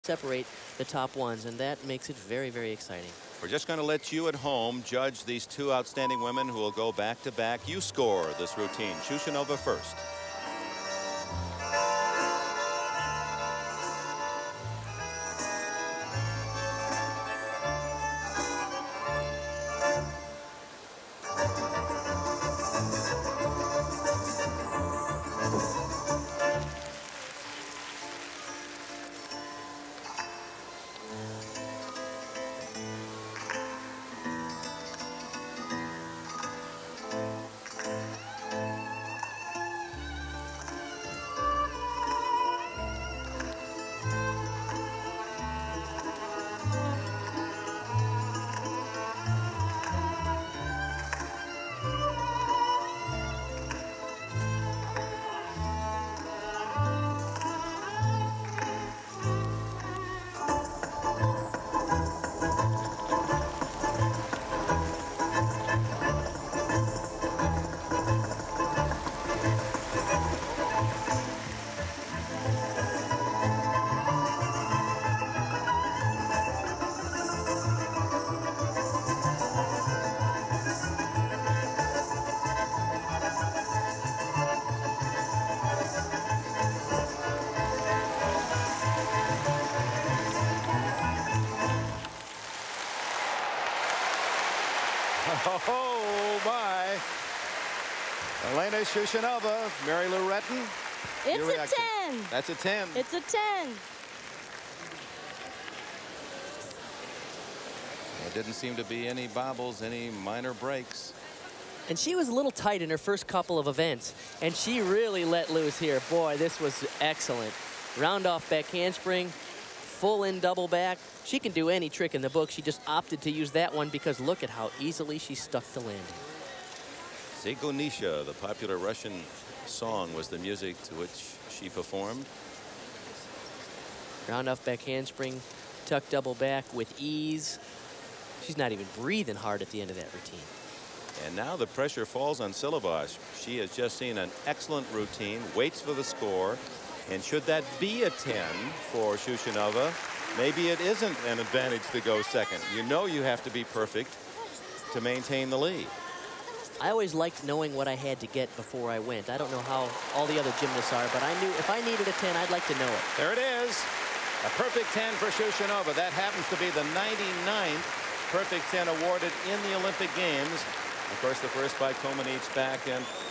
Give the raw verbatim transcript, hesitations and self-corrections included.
separate the top ones, and that makes it very, very exciting. We're just going to let you at home judge these two outstanding women who will go back to back. You score this routine. Shushunova first. Oh, my. Elena Shushunova, Mary Lou Retton. It's a ten. That's a ten. It's a ten. There didn't seem to be any bobbles, any minor breaks. And she was a little tight in her first couple of events, and she really let loose here. Boy, this was excellent. Round off back handspring, full in double back. She can do any trick in the book. She just opted to use that one because look at how easily she stuck the landing. Zegunisha, the popular Russian song, was the music to which she performed. Round off back handspring, tuck double back with ease. She's not even breathing hard at the end of that routine. And now the pressure falls on Silovash. She has just seen an excellent routine, waits for the score. And should that be a ten for Shushunova, maybe it isn't an advantage to go second. You know you have to be perfect to maintain the lead. I always liked knowing what I had to get before I went. I don't know how all the other gymnasts are, but I knew if I needed a ten, I'd like to know it. There it is. A perfect ten for Shushunova. That happens to be the ninety-ninth perfect ten awarded in the Olympic Games. Of course, the first by Comaneci back in